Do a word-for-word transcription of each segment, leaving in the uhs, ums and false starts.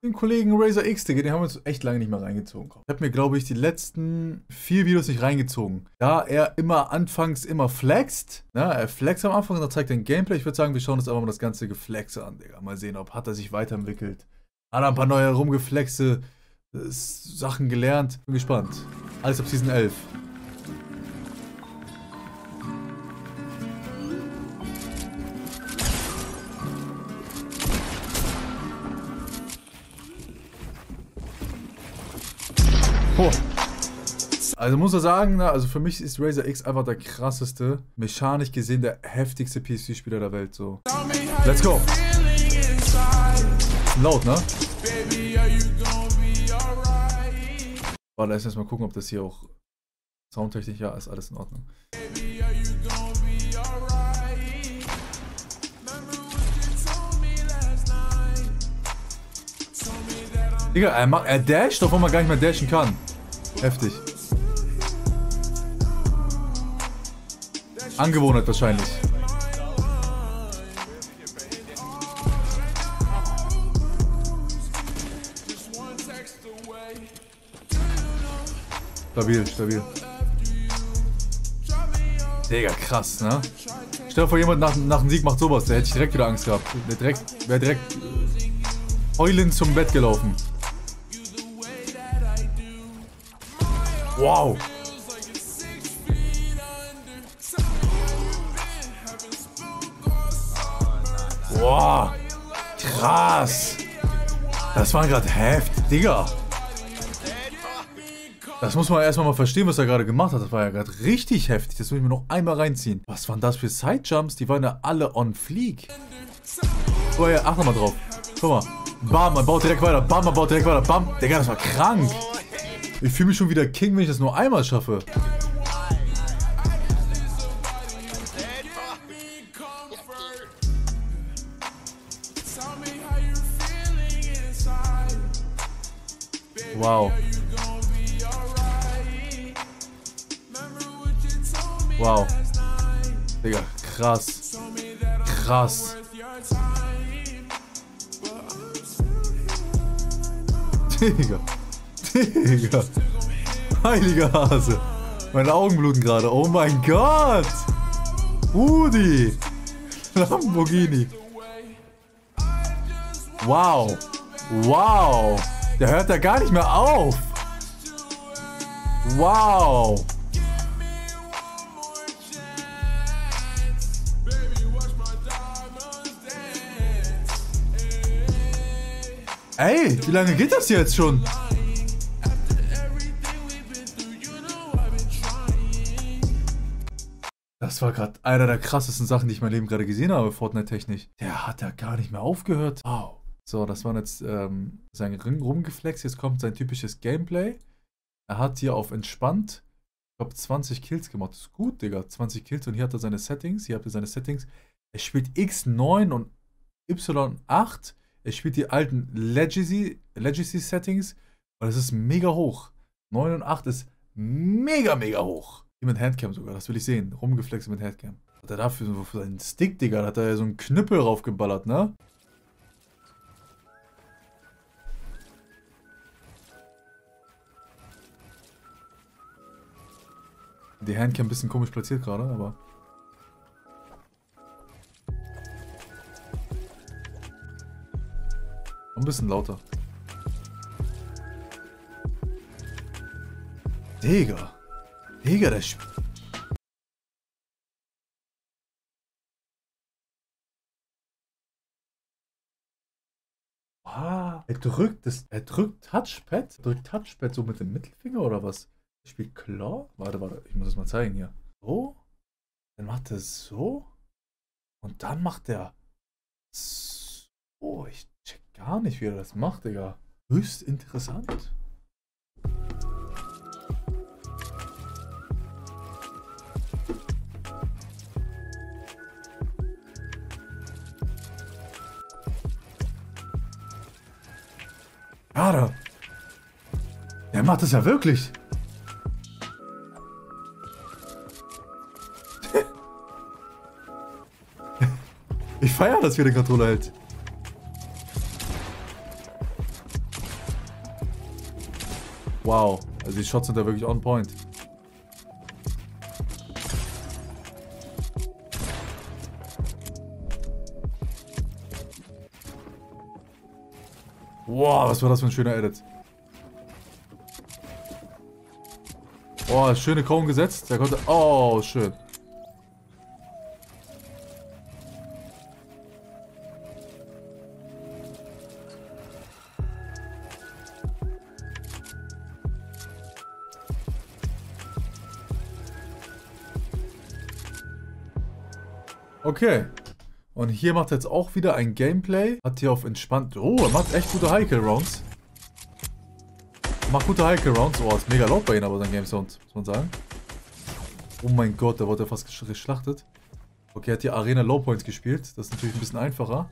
Den Kollegen Razer X, Digga, den haben wir uns echt lange nicht mehr reingezogen. Ich habe mir, glaube ich, die letzten vier Videos nicht reingezogen. Da er immer anfangs immer flext. Na, er flext am Anfang und dann zeigt er ein Gameplay. Ich würde sagen, wir schauen uns einfach mal das ganze Geflexe an, Digga. Mal sehen, ob hat er sich weiterentwickelt. Hat er ein paar neue rumgeflexte äh, Sachen gelernt. Bin gespannt. Alles ab Season elf. Oh. Also muss er sagen, also für mich ist Razer X einfach der krasseste, mechanisch gesehen der heftigste P S vier-Spieler der Welt. So. Let's go! Laut, ne? Warte, lass erstmal gucken, ob das hier auch soundtechnisch, ja, ist alles in Ordnung. Digga, er, macht, er dasht, obwohl man gar nicht mehr dashen kann. Heftig. Angewohnheit wahrscheinlich. Stabil, stabil. Digga, krass, ne? Stell dir vor, jemand nach, nach dem Sieg macht sowas, der hätte ich direkt wieder Angst gehabt. Der direkt, wäre direkt heulend zum Bett gelaufen. Wow. Wow. Krass. Das war gerade heftig, Digga. Das muss man erstmal mal verstehen, was er gerade gemacht hat. Das war ja gerade richtig heftig. Das muss ich mir noch einmal reinziehen. Was waren das für Sidejumps? Die waren ja alle on fleek. Oh ja, achte mal drauf. Guck mal. Bam, man baut direkt weiter. Bam, man baut direkt weiter. Bam. Digga, das war krank. Ich fühle mich schon wieder King, wenn ich das nur einmal schaffe. Wow. Wow. Digga, krass. Krass. Digga. Digga. Heiliger Hase. Meine Augen bluten gerade. Oh mein Gott. Rudi. Lamborghini. Wow. Wow. Der hört da gar nicht mehr auf. Wow. Ey, wie lange geht das jetzt schon? Das war gerade einer der krassesten Sachen, die ich in meinem Leben gerade gesehen habe, Fortnite-technisch. Der hat ja gar nicht mehr aufgehört. Wow. So, das war jetzt ähm, sein Ring rumgeflext. Jetzt kommt sein typisches Gameplay. Er hat hier auf entspannt, ich glaube, zwanzig Kills gemacht. Das ist gut, Digga. zwanzig Kills. Und hier hat er seine Settings. Hier hat er seine Settings. Er spielt X neun und Y acht. Er spielt die alten Legacy, Legacy Settings. Und das ist mega hoch. neun und acht ist mega, mega hoch. Mit Handcam sogar, das will ich sehen. Rumgeflext mit Handcam. Hat er dafür für seinen Stick, Digga, hat er ja so einen Knüppel raufgeballert, ne? Die Handcam ein bisschen komisch platziert gerade, aber... Ein bisschen lauter. Digga. Digga, der Sp... Ah, er drückt das... Er drückt Touchpad? Er drückt Touchpad so mit dem Mittelfinger oder was? Er spielt Claw? Warte, warte, ich muss das mal zeigen hier. So. Dann macht er so. Und dann macht er so. Ich check gar nicht, wie er das macht, Digga. Höchst interessant. Gerade. Der macht das ja wirklich. Ich feiere das, wie der Controller hält. Wow. Also die Shots sind da wirklich on point. Wow, was war das für ein schöner Edit. Oh, schöne Cone gesetzt. Der konnte... Oh, schön. Okay. Und hier macht er jetzt auch wieder ein Gameplay. Hat hier auf entspannt... Oh, er macht echt gute High-Kill-Rounds. Macht gute High-Kill-Rounds. Oh, ist mega laut bei ihm, aber sein Game-Sound, muss man sagen. Oh mein Gott, da wurde er fast geschlachtet. Okay, er hat hier Arena Low Points gespielt. Das ist natürlich ein bisschen einfacher.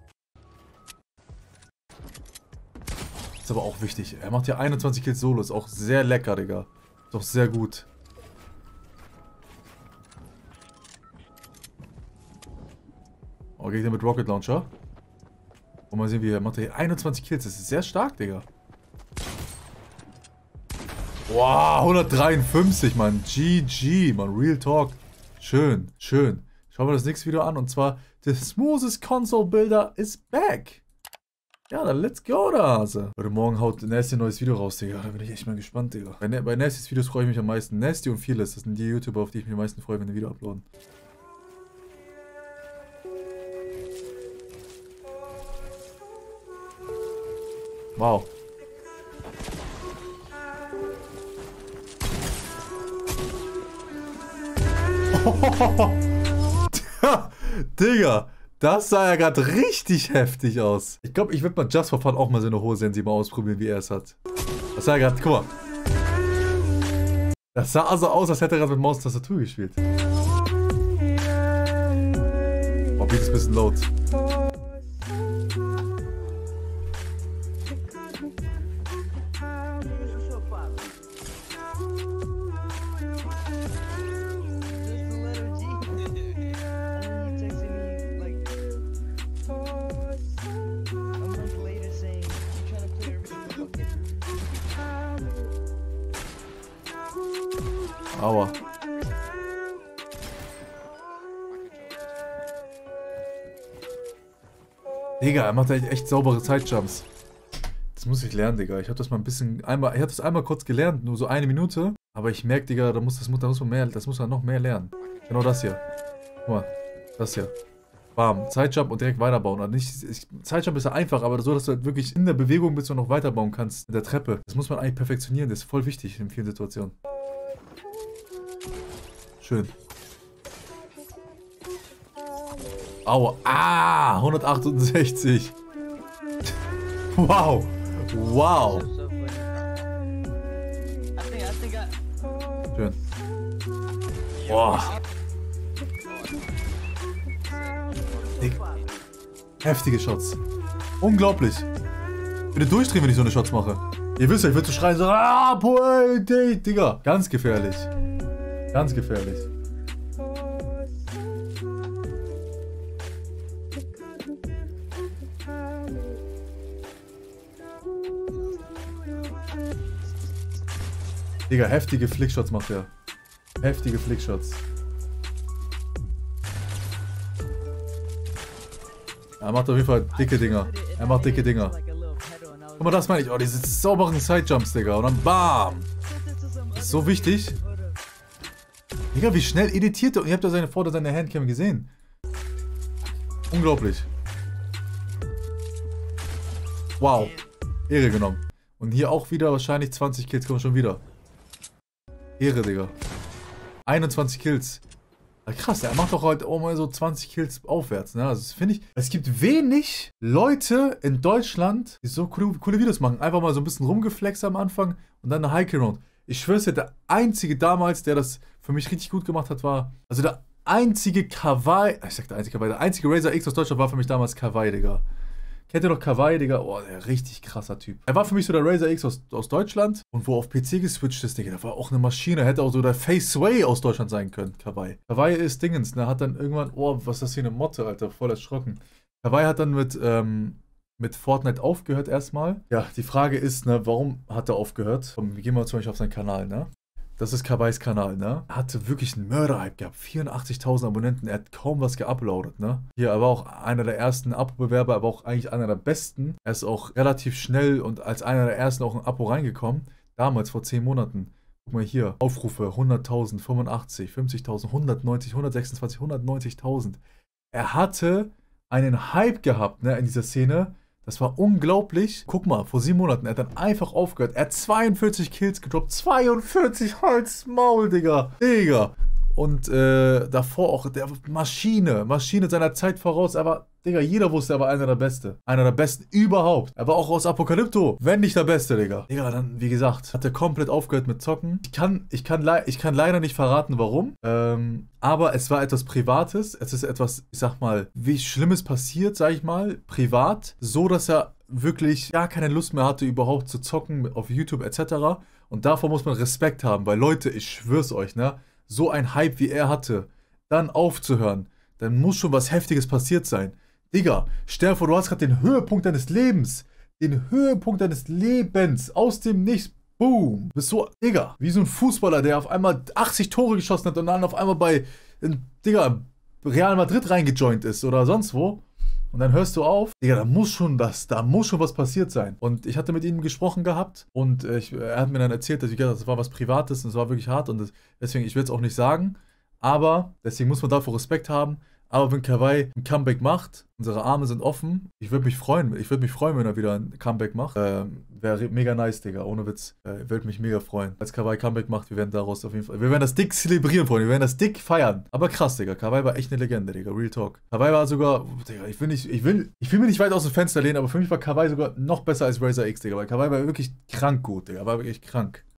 Ist aber auch wichtig. Er macht hier einundzwanzig Kills Solo. Ist auch sehr lecker, Digga. Ist auch sehr gut. Oh, geht er mit Rocket Launcher. Und mal sehen, wie er macht hier einundzwanzig Kills. Das ist sehr stark, Digga. Wow, hundertdreiundfünfzig, Mann. G G, Mann. Real Talk. Schön, schön. Schauen wir das nächste Video an. Und zwar, the smoothest console builder is back. Ja, dann let's go, da Hase. Heute Morgen haut Nasty ein neues Video raus, Digga. Da bin ich echt mal gespannt, Digga. Bei, bei Nastys Videos freue ich mich am meisten. Nasty und Fearless, das sind die YouTuber, auf die ich mich am meisten freue, wenn die Video uploaden. Wow. Digga, das sah ja gerade richtig heftig aus. Ich glaube, ich würde mal just for fun auch mal so eine hohe Sensi mal ausprobieren, wie er es hat. Das sah ja gerade, guck mal. Das sah also aus, als hätte er gerade mit Maustastatur gespielt. Oh, Beat ist ein bisschen laut. Aua. Digga, er macht echt, echt saubere Zeitjumps. Das muss ich lernen, Digga. Ich habe das mal ein bisschen, einmal, ich habe das einmal kurz gelernt, nur so eine Minute. Aber ich merke, Digga, da muss, das, da muss man mehr, das muss man noch mehr lernen. Genau das hier. Guck mal, das hier. Bam, Zeitjump und direkt weiterbauen. Also nicht, ich, Zeitjump ist ja einfach, aber so, dass du halt wirklich in der Bewegung bist und noch weiterbauen kannst. In der Treppe. Das muss man eigentlich perfektionieren. Das ist voll wichtig in vielen Situationen. Schön. Aua. Ah, hundertachtundsechzig. Wow. Wow. Schön. Boah. Heftige Shots. Unglaublich. Ich würde durchdrehen, wenn ich so eine Shots mache. Ihr wisst ja, ich würde so schreien, so, ah, boy, Digga. Ganz gefährlich. Ganz gefährlich. Digga, heftige Flickshots macht er. Heftige Flickshots. Er macht auf jeden Fall dicke Dinger. Er macht dicke Dinger. Guck mal, das meine ich. Oh, diese sauberen Sidejumps, Digga. Und dann BAM! Das ist so wichtig. Digga, wie schnell editiert er. Und ihr habt ja seine Vorder-, seine Handcam gesehen. Unglaublich. Wow. Ehre genommen. Und hier auch wieder wahrscheinlich zwanzig Kills kommen schon wieder. Ehre, Digga. einundzwanzig Kills. Ja, krass, er macht doch halt auch mal so zwanzig Kills aufwärts, ne? Also das finde ich, es gibt wenig Leute in Deutschland, die so coole, coole Videos machen. Einfach mal so ein bisschen rumgeflext am Anfang und dann eine High-Kill-Round. Ich schwör's dir, der einzige damals, der das für mich richtig gut gemacht hat, war, also der einzige Kawaii, ich sag der einzige Kawaii, der einzige Razer X aus Deutschland war für mich damals Kawaii, Digga. Kennt ihr noch Kawaii, Digga? Oh, der richtig krasser Typ. Er war für mich so der Razer X aus, aus Deutschland. Und wo auf P C geswitcht ist, Digga, der war auch eine Maschine. Hätte auch so der Face Sway aus Deutschland sein können, Kawaii. Kawaii ist Dingens, ne? Hat dann irgendwann, oh, was ist das hier, eine Motte, Alter, voll erschrocken. Kawaii hat dann mit, ähm, mit Fortnite aufgehört erstmal. Ja, die Frage ist, ne, warum hat er aufgehört? Komm, wir gehen mal zum Beispiel auf seinen Kanal, ne? Das ist Kawais Kanal, ne? Er hatte wirklich einen Mörder-Hype gehabt. vierundachtzigtausend Abonnenten. Er hat kaum was geuploadet, ne? Hier, er war auch einer der ersten Abo-Bewerber, aber auch eigentlich einer der besten. Er ist auch relativ schnell und als einer der ersten auch ein Abo reingekommen. Damals, vor zehn Monaten. Guck mal hier. Aufrufe hunderttausend, fünfundachtzig, fünfzigtausend, hundertneunzig, hundertsechsundzwanzig, hundertneunzigtausend. Er hatte einen Hype gehabt, ne, in dieser Szene. Das war unglaublich. Guck mal, vor sieben Monaten, er hat dann einfach aufgehört. Er hat zweiundvierzig Kills gedroppt. zweiundvierzig Holz Maul, Digga. Digga. Und äh, davor auch der Maschine. Maschine seiner Zeit voraus. Er war, Digga, jeder wusste, er war einer der Beste. Einer der Besten überhaupt. Er war auch aus Apokalypto. Wenn nicht der Beste, Digga. Digga, dann, wie gesagt, hat er komplett aufgehört mit Zocken. Ich kann, ich kann, ich kann leider nicht verraten, warum. Ähm, aber es war etwas Privates. Es ist etwas, ich sag mal, wie Schlimmes passiert, sag ich mal, privat. So, dass er wirklich gar keine Lust mehr hatte, überhaupt zu zocken auf YouTube et cetera. Und davor muss man Respekt haben, weil Leute, ich schwör's euch, ne? So ein Hype, wie er hatte, dann aufzuhören, dann muss schon was Heftiges passiert sein. Digga, stell dir vor, du hast gerade den Höhepunkt deines Lebens, den Höhepunkt deines Lebens, aus dem Nichts, boom. Du bist so, Digga, wie so ein Fußballer, der auf einmal achtzig Tore geschossen hat und dann auf einmal bei, Digga, Real Madrid reingejoint ist oder sonst wo. Und dann hörst du auf, Digga, da muss schon was, da muss schon was passiert sein. Und ich hatte mit ihm gesprochen gehabt und äh, ich, er hat mir dann erzählt, dass ich gesagt, das war was Privates und es war wirklich hart und das, deswegen, ich will es auch nicht sagen, aber deswegen muss man davor Respekt haben. Aber wenn Kawai ein Comeback macht, unsere Arme sind offen, ich würde mich freuen, ich würde mich freuen, wenn er wieder ein Comeback macht. Ähm, Wäre mega nice, Digga, ohne Witz. Äh, würde mich mega freuen. Als Kawai Comeback macht, wir werden daraus auf jeden Fall, wir werden das dick zelebrieren, Freunde, wir werden das dick feiern. Aber krass, Digga, Kawai war echt eine Legende, Digga, Real Talk. Kawai war sogar, Digga, ich will nicht, ich will, ich will mir nicht weit aus dem Fenster lehnen, aber für mich war Kawai sogar noch besser als Razer X, Digga, weil Kawai war wirklich krank gut, Digga, war wirklich krank.